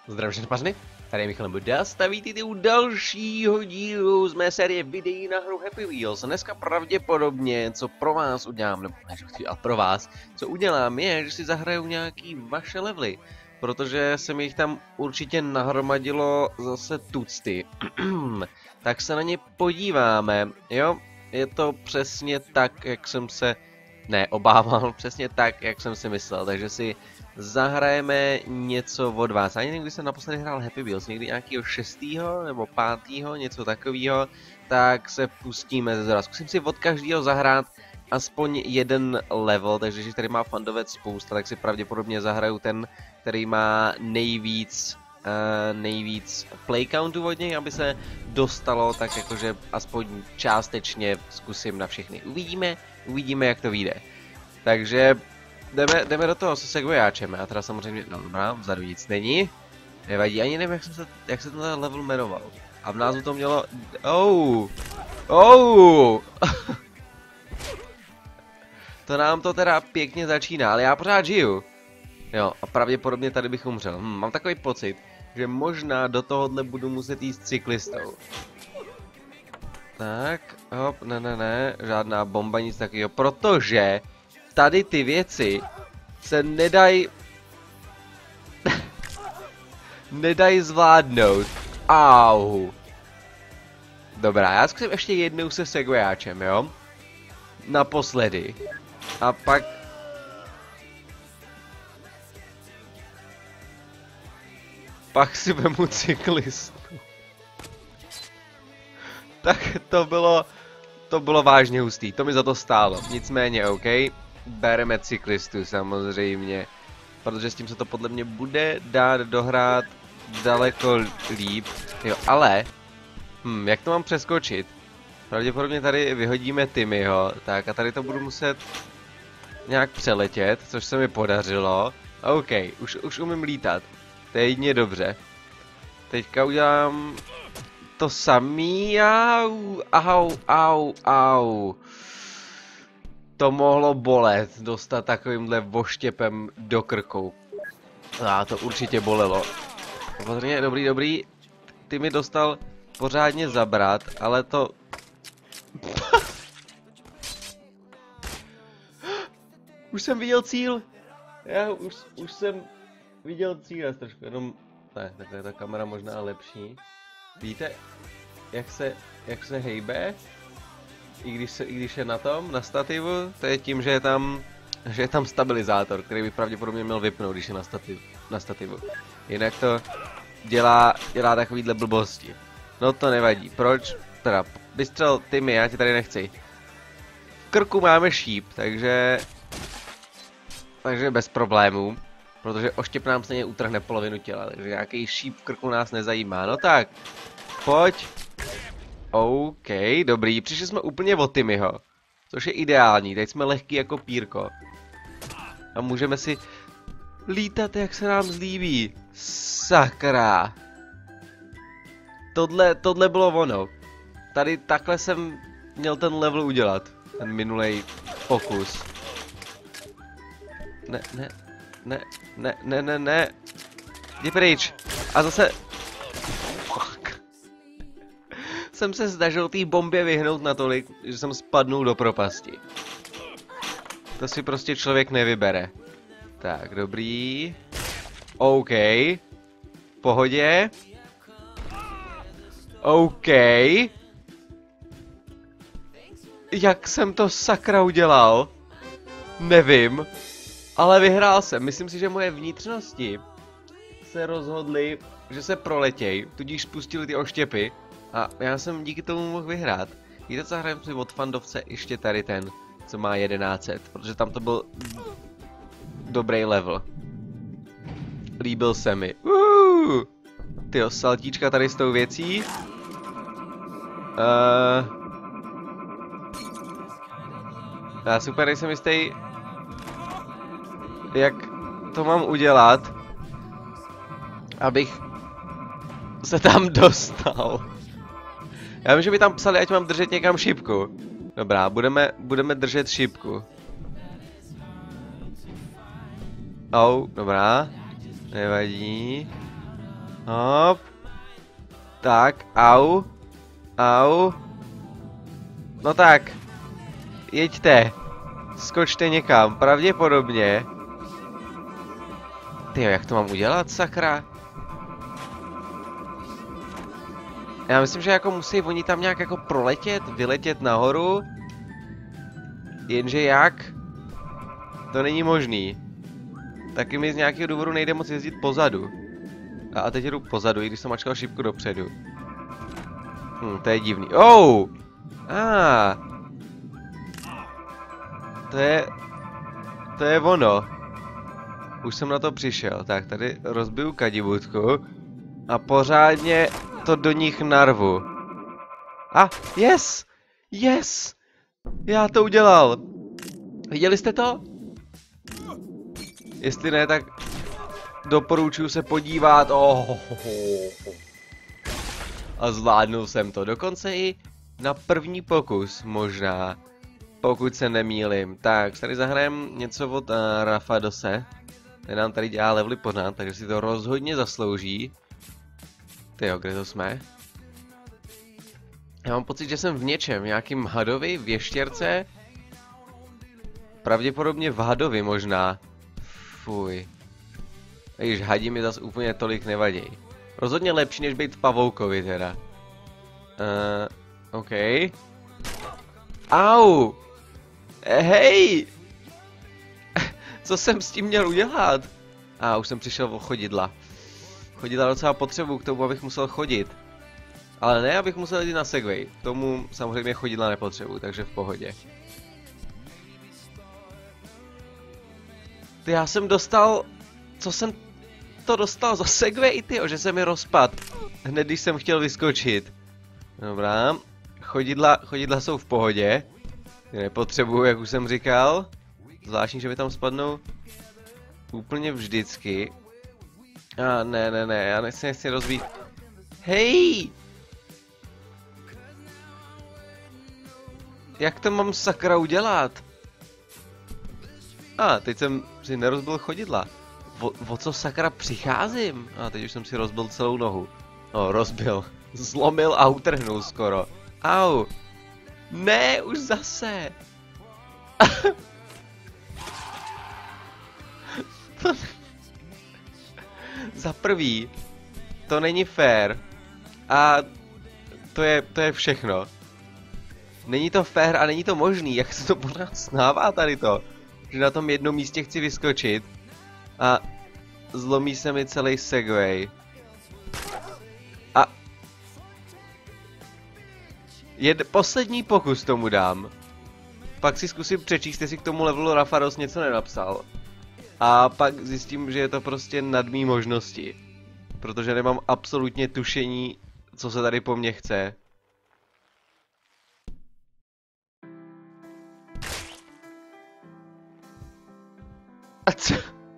Zdravím všechny pařny, tady je Michal Budast a vítejte u dalšího dílu z mé série videí na hru Happy Wheels. A dneska pravděpodobně, co pro vás udělám, nebo ne, a pro vás, co udělám je, že si zahraju nějaký vaše levely. Protože se mi jich tam určitě nahromadilo zase tucty. Tak se na ně podíváme, jo? Je to přesně tak, jak jsem se... obával, přesně tak, jak jsem si myslel, takže si zahrajeme něco od vás. Ani nevím, když jsem naposledy hrál Happy Wheels, někdy nějakého 6. nebo 5. něco takového, tak se pustíme ze zhora. Zkusím si od každého zahrát aspoň jeden level, takže když tady má fandovec spousta, tak si pravděpodobně zahraju ten, který má nejvíc play countu od něj, aby se dostalo, tak jakože aspoň částečně zkusím na všechny. Uvidíme, jak to vyjde. Takže jdeme do toho se segwajáčem. Já teda samozřejmě, no dobrá, vzadu nic není. Nevadí, ani nevím, jak se ten level jmenoval. A v názvu to mělo... To nám to teda pěkně začíná, ale já pořád žiju. Jo, a pravděpodobně tady bych umřel. Mám takový pocit, že možná do tohohle budu muset jít s cyklistou. Tak, hop, ne, žádná bomba, nic takového, protože tady ty věci se nedají zvládnout. Au. Dobrá, já zkusím ještě jednou se segwajáčem, jo? Naposledy. A pak si vemu cyklistu. Tak to bylo vážně hustý, to mi za to stálo. Nicméně, OK, bereme cyklistu samozřejmě. Protože s tím se to podle mě bude dát dohrát daleko líp. Jo, ale... jak to mám přeskočit? Pravděpodobně tady vyhodíme Timmyho. Tak a tady to budu muset nějak přeletět, což se mi podařilo. OK, už umím lítat. To je jedině dobře. Teďka udělám... to samý, au. To mohlo bolet, dostat takovýmhle voštěpem do krku. A to určitě bolelo. Pozorně, dobrý. Ty mi dostal pořádně zabrat, ale to... Už jsem viděl cíl. Já už jsem viděl cíl, já trošku jenom... Ne, takhle je ta kamera možná lepší. Víte, jak se hejbe, i když je na stativu, to je tím, že je tam stabilizátor, který by pravděpodobně měl vypnout, když je na stativu. Jinak to dělá takovýhle blbosti. No to nevadí, proč? Teda, vystřel Timmy, já tě tady nechci. V krku máme šíp, takže bez problémů. Protože oštěp nám stejně utrhne polovinu těla, takže nějaký šíp v krku nás nezajímá. No tak, pojď. OK, dobrý, přišli jsme úplně od Timmyho, což je ideální, teď jsme lehký jako pírko. A můžeme si lítat, jak se nám zlíbí. Sakra. Tohle bylo ono. Tady takhle jsem měl ten level udělat, ten minulej pokus. Ne. Jdi pryč. A zase... Fuck. Jsem se snažil té bombě vyhnout natolik, že jsem spadnul do propasti. To si prostě člověk nevybere. Tak, dobrý. OK. V pohodě. OK. Jak jsem to sakra udělal? Nevím. Ale vyhrál jsem. Myslím si, že moje vnitřnosti se rozhodly, že se proletěj, tudíž spustili ty oštěpy a já jsem díky tomu mohl vyhrát. Víte co, hrajeme si od fandovce ještě tady ten, co má 1100, protože tam to byl dobrý level. Líbil se mi. Tyjo, saltíčka tady s tou věcí. Já super, nejsem jistý, jak to mám udělat, abych se tam dostal. Já vím, že mi tam psali, ať mám držet někam šipku. Dobrá, budeme držet šipku. Dobrá. Nevadí. Hop. Tak, au. Au. No tak. Jeďte. Skočte někam, pravděpodobně. Tyjo, jak to mám udělat, sakra? Já myslím, že jako musí oni tam nějak jako proletět, vyletět nahoru. Jenže jak? To není možný. Taky mi z nějakého důvodu nejde moc jezdit pozadu. A teď jdu pozadu, i když jsem mačkal šipku dopředu. To je divný. Oh! To je ono. Už jsem na to přišel. Tak, tady rozbiju kadibutku. A pořádně to do nich narvu. Yes! Yes! Já to udělal. Viděli jste to? Jestli ne, tak doporučuji se podívat. A zvládnul jsem to. Dokonce i na první pokus možná. Pokud se nemýlim. Tak, tady zahrajeme něco od Rafadose. Ten nám tady dělá levely pořád, takže si to rozhodně zaslouží. Tyjo, kde to jsme? Já mám pocit, že jsem v něčem. Nějakým hadovi, v ještěrce. Pravděpodobně v hadovi možná. Fuj. Když hadí mi zase úplně tolik nevaděj. Rozhodně lepší, než být v pavoukovi teda. OK. Au! Hej! Co jsem s tím měl udělat? Už jsem přišel o chodidla. Chodidla docela potřebuji k tomu, abych musel chodit. Ale ne, abych musel jít na Segway. K tomu samozřejmě chodidla nepotřebuji, takže v pohodě. Ty, já jsem dostal... Co jsem to dostal za Segway, tyjo, že se mi rozpad. Hned když jsem chtěl vyskočit. Dobrá. Chodidla jsou v pohodě. Ty nepotřebuju, jak už jsem říkal. Zvláštní, že mi tam spadnou úplně vždycky. Ne, já nechci rozbít. Hej! Jak to mám sakra udělat? Teď jsem si nerozbil chodidla. O co sakra přicházím? Teď už jsem si rozbil celou nohu. Rozbil. Zlomil a utrhnul skoro. Au. Ne, už zase. Za prvý, to není fér. A to je všechno. Není to fér a není to možný, jak se to pořád snává tady to. Že na tom jednom místě chci vyskočit a zlomí se mi celý Segway. Poslední pokus tomu dám. Pak si zkusím přečíst, jestli k tomu levelu Rafados něco nenapsal. A pak zjistím, že je to prostě nad mý možnosti. Protože nemám absolutně tušení, co se tady po mně chce. A co?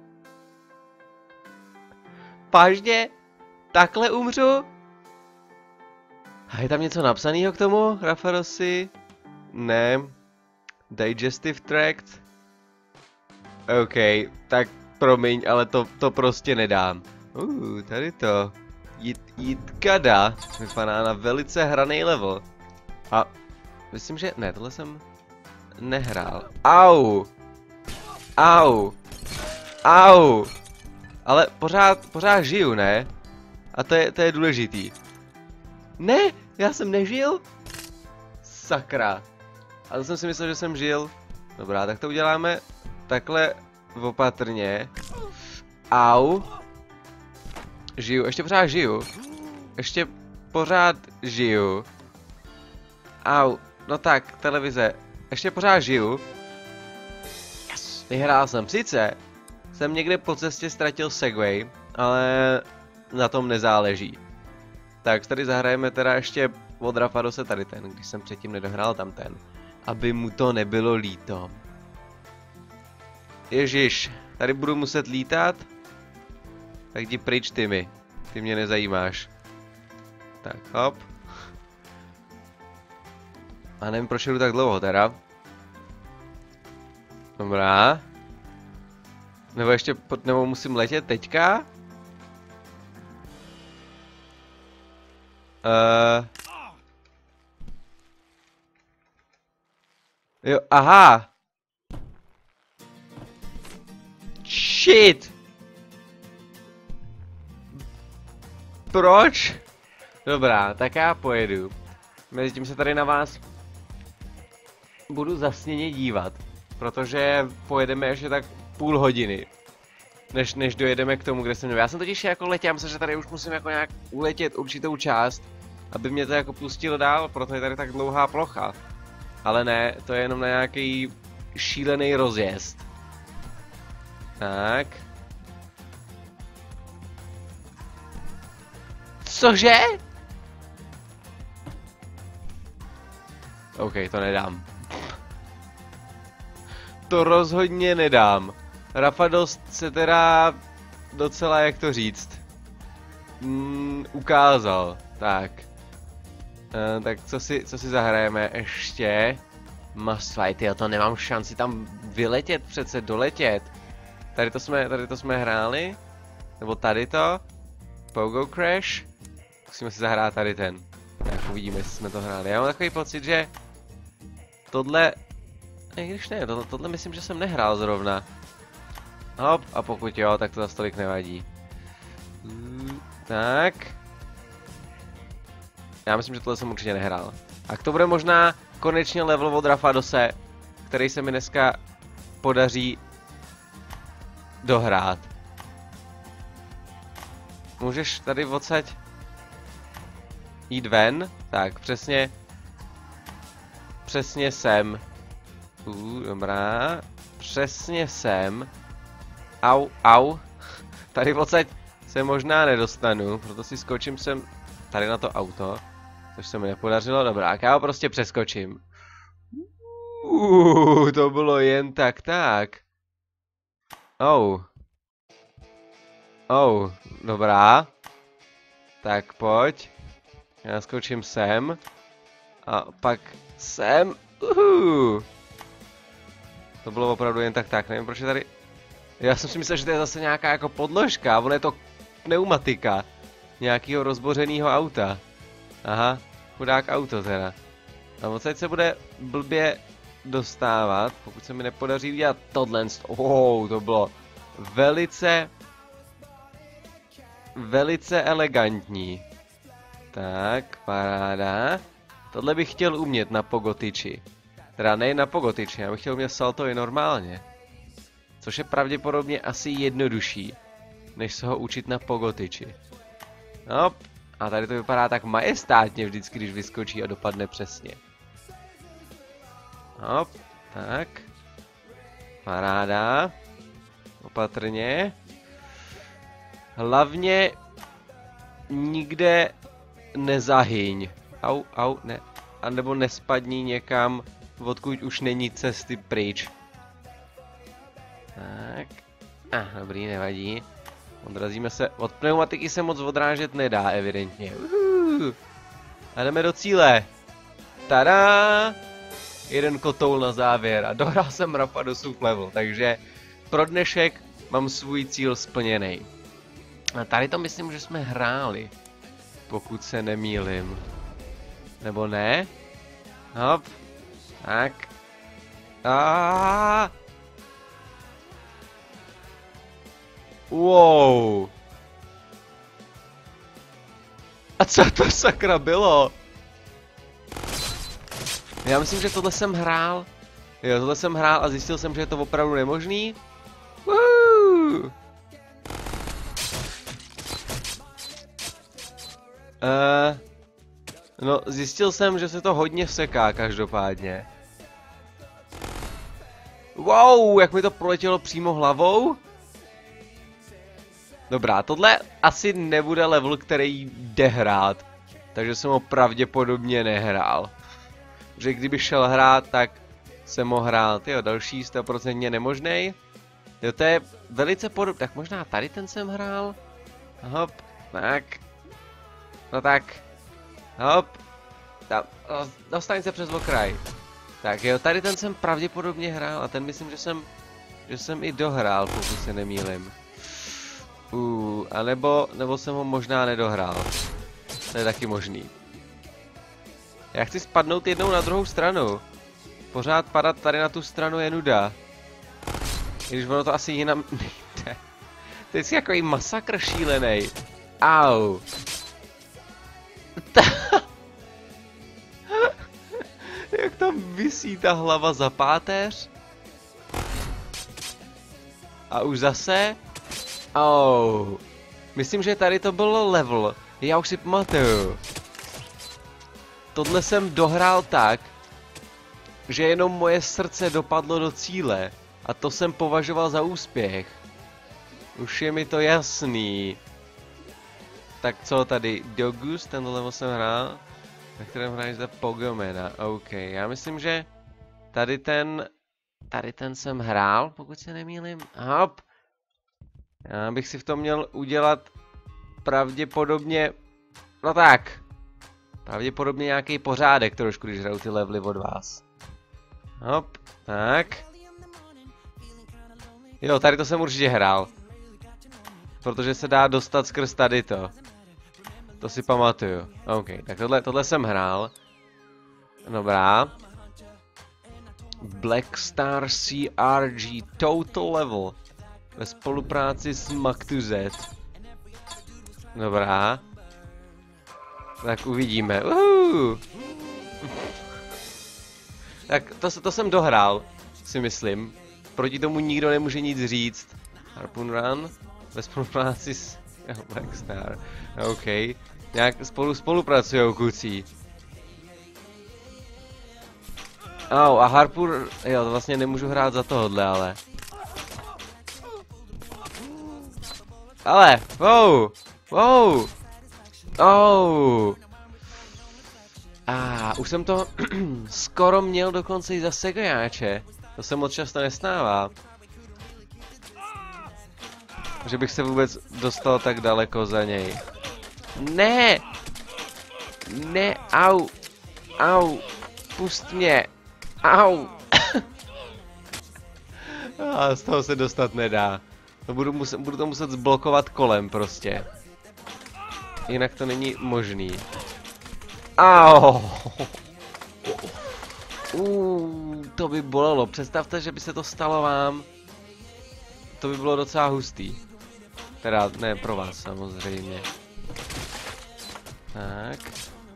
Vážně? Takhle umřu? A je tam něco napsaného k tomu, Rafadosi? Ne. Digestive tract? OK, tak promiň, ale to prostě nedám. Tady to. Jitkada. Vypadá na velice hraný level. A myslím, že... Ne, tohle jsem nehrál. Au! Au! Au! Ale pořád žiju, ne? A to je důležitý. Ne, já jsem nežil? Sakra. A to jsem si myslel, že jsem žil. Dobrá, tak to uděláme takhle opatrně. Au. Žiju, ještě pořád žiju. Ještě pořád žiju. Au, no tak, televize. Ještě pořád žiju. Yes, vyhrál jsem. Sice jsem někde po cestě ztratil Segway, ale na tom nezáleží. Tak tady zahrajeme teda ještě od Rafadose tady ten, když jsem předtím nedohrál tam ten. Aby mu to nebylo líto. Ježiš, tady budu muset lítat? Tak jdi pryč, Timmy. Ty mě nezajímáš. Tak, hop. A nevím, proč jdu tak dlouho teda. Dobrá. Nebo ještě, nebo musím letět teďka? Jo, aha. Shit. Proč? Dobrá, tak já pojedu. Mezitím se tady na vás budu zasněně dívat, protože pojedeme ještě tak půl hodiny, než dojedeme k tomu, kde jsem měl. Já jsem totiž jako letěl, myslím, že tady už musím jako nějak uletět určitou část, aby mě to jako pustilo dál, proto je tady tak dlouhá plocha. Ale ne, to je jenom na nějaký šílený rozjezd. Tak. Cože? OK, to nedám. To rozhodně nedám. Rafadost se teda docela, jak to říct, ukázal. Tak. Tak co si zahrajeme ještě? Must fight, jo, to nemám šanci tam vyletět, přece doletět. Tady to jsme hráli? Nebo tady to? Pogo Crash? Musíme si zahrát tady ten. Tak uvidíme, jestli jsme to hráli. Já mám takový pocit, že tohle... když ne, tohle myslím, že jsem nehrál zrovna. Hop, a pokud jo, tak to zase tolik nevadí. Tak. Já myslím, že tohle jsem určitě nehrál. A to bude možná konečně level od Rafadose, který se mi dneska podaří dohrát. Můžeš tady odsaď jít ven? Tak, přesně sem. Dobrá. Přesně sem. Au. Tady odsaď se možná nedostanu, proto si skočím sem tady na to auto. Což se mi nepodařilo, dobrá, já ho prostě přeskočím. To bylo jen tak. Dobrá. Tak pojď. Já skočím sem. A pak sem. To bylo opravdu jen tak, nevím proč je tady... Já jsem si myslel, že to je zase nějaká jako podložka, ono je to pneumatika. Nějakého rozbořeného auta. Aha, chudák auto teda. A odsaď se bude blbě dostávat, pokud se mi nepodaří udělat tohle. To bylo velice elegantní. Tak, paráda. Tohle bych chtěl umět na pogotyči. Teda ne na pogotyči, já bych chtěl umět salto i normálně. Což je pravděpodobně asi jednodušší, než se ho učit na pogotyči. Hop. A tady to vypadá tak majestátně vždycky, když vyskočí a dopadne přesně. Hop. Tak. Paráda. Opatrně. Hlavně nikde nezahyň. Ne. A nebo nespadni někam, odkud už není cesty pryč. Tak. Dobrý, nevadí. Odrazíme se. Od pneumatiky se moc odrážet nedá, evidentně. A jdeme do cíle. Tada! Jeden kotoul na závěr a dohrál jsem Rapadosův level, takže pro dnešek mám svůj cíl splněný. A tady to myslím, že jsme hráli, pokud se nemýlim. Nebo ne? Hop. Tak. Wow. A co to sakra bylo? Já myslím, že tohle jsem hrál. Jo, tohle jsem hrál a zjistil jsem, že je to opravdu nemožný. Woo! No, zjistil jsem, že se to hodně vseká každopádně. Wow, jak mi to proletělo přímo hlavou. Dobrá, tohle asi nebude level, který jde hrát. Takže jsem ho pravděpodobně nehrál. Že kdyby šel hrát, tak jsem ho hrál. Tyjo, další 100% nemožnej. Jo, to je velice podobný. Tak možná tady ten jsem hrál. Hop, tak. No tak. Hop. Dostaň se přes okraj. Tak jo, tady ten jsem pravděpodobně hrál a ten myslím, že jsem i dohrál, pokud se nemýlim. A nebo jsem ho možná nedohrál. To je taky možný. Já chci spadnout jednou na druhou stranu. Pořád padat tady na tu stranu je nuda. I když ono to asi jinam nejde. To je takový masakr šílený. Au. Jak tam visí ta hlava za páteř. A už zase. Oh. Myslím, že tady to bylo level. Já už si pamatuju. Tohle jsem dohrál tak, že jenom moje srdce dopadlo do cíle. A to jsem považoval za úspěch. Už je mi to jasný. Tak co tady? Dogus, tenhle level jsem hrál. Na kterém hraješ za Pogomena. OK, já myslím, že tady ten jsem hrál, pokud se nemýlím. Hop. Já bych si v tom měl udělat pravděpodobně, no tak. Pravděpodobně nějaký pořádek trošku, když hraju ty levely od vás. Hop, tak. Jo, tady to jsem určitě hrál. Protože se dá dostat skrz tady to. To si pamatuju. OK, tak tohle jsem hrál. Dobrá. Black Star CRG Total Level. Ve spolupráci s Mac2Z. Dobrá. Tak uvidíme. Tak to jsem dohrál, si myslím. Proti tomu nikdo nemůže nic říct. Harpoon Run. Ve spolupráci s Black Star. OK. Nějak spolupracujou kucí. Au, a Harpoon... Jo, to vlastně nemůžu hrát za tohodle, ale... Ale, wow, wow, oh. Už jsem to skoro měl dokonce i za segajáče. To se moc často nestává. Že bych se vůbec dostal tak daleko za něj. Ne! Ne, au, au, pust mě, au. A z toho se dostat nedá. To budu to muset zblokovat kolem prostě. Jinak to není možný. Au. To by bolelo. Představte, že by se to stalo vám. To by bylo docela hustý. Teda ne pro vás samozřejmě. Tak.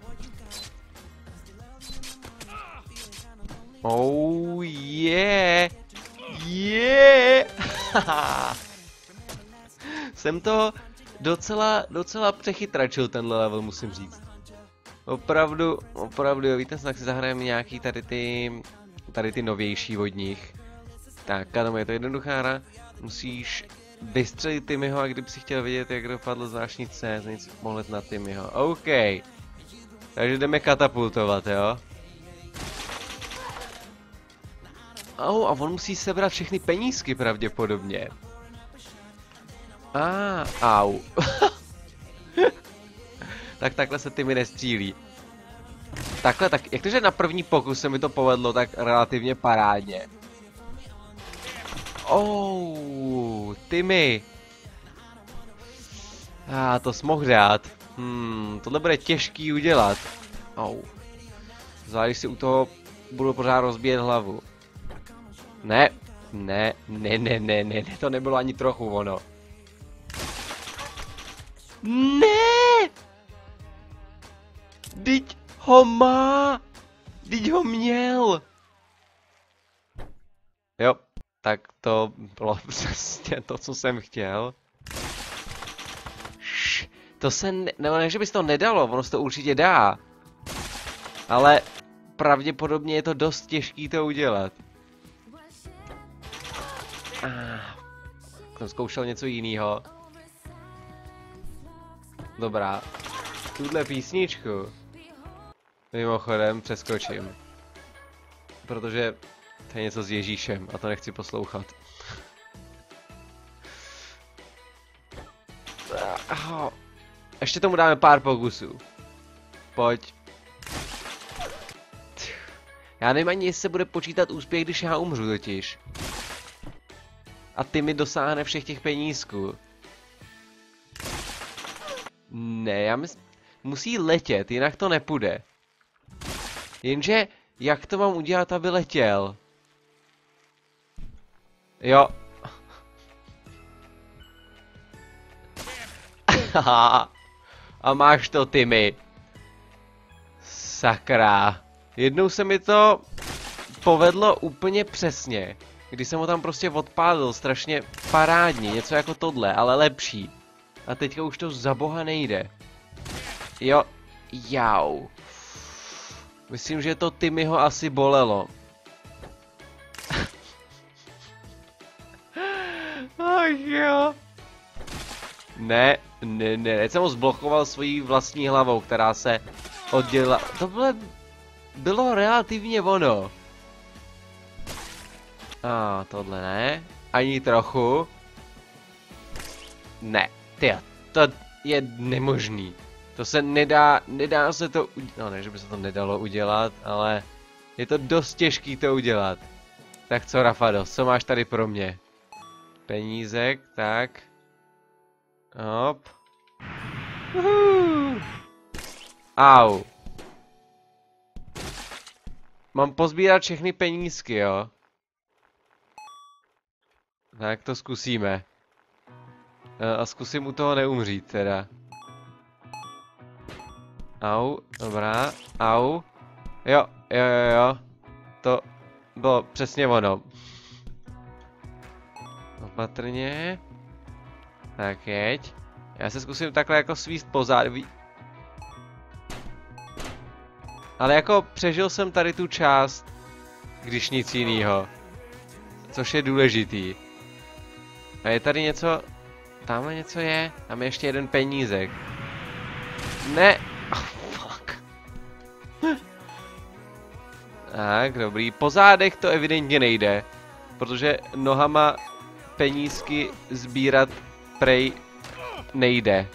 Oh yeah. Yeah. Jsem to docela přechytračil tenhle level, musím říct. Opravdu, jo, víte, tak si zahrajeme nějaký tady ty novější od nich. Tak, Kadamo, je to jednoduchá hra, musíš vystřelit Timmyho a kdyby si chtěl vidět, jak dopadl zvláštní C, nic pohled na Timmyho. OK. Takže jdeme katapultovat, jo? A on musí sebrat všechny penízky pravděpodobně. Au. Tak takhle se Timmy nestřílí. Takhle, tak jak to, že na první pokus se mi to povedlo tak relativně parádně. Timmy. To jsi mohl dát. Tohle bude těžký udělat. Zvlášť si u toho budu pořád rozbíjet hlavu. Ne, to nebylo ani trochu ono. Ne! Vždyť ho má! Vždyť ho měl! Jo, tak to bylo přesně to, co jsem chtěl. To se ne, že by se to nedalo, ono se to určitě dá. Ale pravděpodobně je to dost těžký to udělat. Jsem zkoušel něco jiného. Dobrá. Tuhle písničku mimochodem přeskočím. Protože to je něco s Ježíšem a to nechci poslouchat. Ještě tomu dáme pár pokusů. Pojď. Já nevím ani, jestli se bude počítat úspěch, když já umřu totiž. A ty mi dosáhne všech těch penízků. Ne, musí letět, jinak to nepůjde. Jenže, jak to mám udělat, aby letěl? Jo. A máš to, Timmy. Sakra. Jednou se mi to povedlo úplně přesně. Když jsem ho tam prostě odpálil, strašně parádně, něco jako tohle, ale lepší. A teďka už to za boha nejde. Jo, jau. Myslím, že to Timmyho asi bolelo. Ach jo. Ne, teď jsem ho zblokoval svojí vlastní hlavou, která se oddělila. To bylo relativně ono. A tohle ne, ani trochu. Ne, tyjo, to je nemožný. To se nedá se to udělat, no ne, že by se to nedalo udělat, ale je to dost těžký to udělat. Tak co, Rafados, co máš tady pro mě? Penízek, tak. Hop. Au. Mám pozbírat všechny penízky, jo? Tak to zkusíme. A zkusím u toho neumřít, teda. Au, dobrá, au. Jo. To bylo přesně ono. Opatrně. Tak jeď. Já se zkusím takhle jako svíst pozad. Ale jako přežil jsem tady tu část, když nic jinýho. Což je důležitý. A je tady něco... Tamhle něco je. Tam je ještě jeden penízek. Ne! Oh, fuck. Tak, dobrý. Po zádech to evidentně nejde. Protože nohama penízky sbírat prej nejde.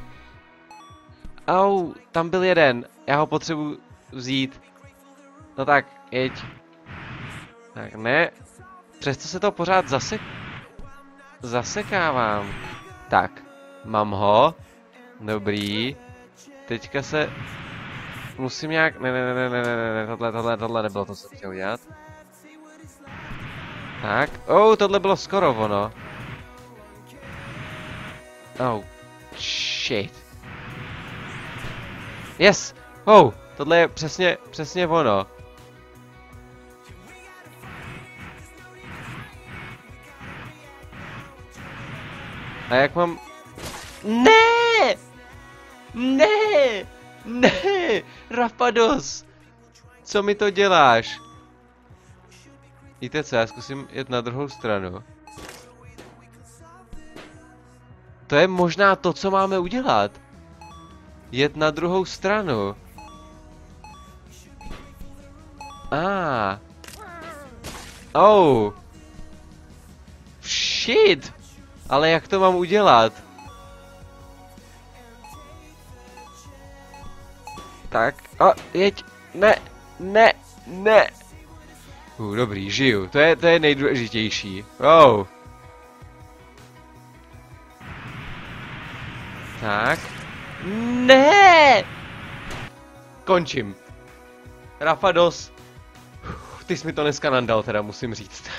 Au, tam byl jeden. Já ho potřebuji vzít. No tak, jeď. Tak ne. Přesto se to pořád zasekávám. Tak, mám ho. Dobrý. Teďka se musím nějak... Ne, tohle nebylo to, co jsem chtěl udělat. Tak, tohle bylo skoro ono. Oh, shit. Yes! Tohle je přesně ono. A jak mám... Ne! Rafados! Co mi to děláš? Víte co, já zkusím jet na druhou stranu. To je možná to, co máme udělat. Jet na druhou stranu. Shit! Ale jak to mám udělat? Tak, jeď, ne. Dobrý, žiju, to je nejdůležitější. Tak. Ne! Končím. Rafados. Ty jsi mi to dneska nandal, teda musím říct.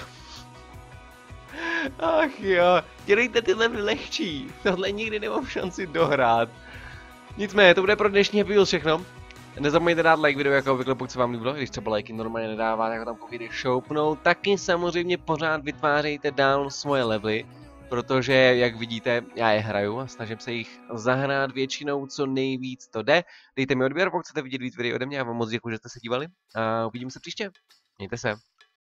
Ach jo, dělejte ty levely lehčí. Tohle nikdy nemám šanci dohrát. Nicméně, to bude pro dnešní Happy Wheels všechno. Nezapomeňte dát like videu, jako obvykle, pokud se vám líbilo, když třeba lajky normálně nedáváte, jako tam po chvíli šoupnout. Taky samozřejmě pořád vytvářejte dál svoje levely, protože, jak vidíte, já je hraju a snažím se jich zahrát většinou, co nejvíc to jde. Dejte mi odběr, pokud chcete vidět víc videí ode mě, já vám moc děkuji, že jste se dívali a uvidíme se příště. Mějte se.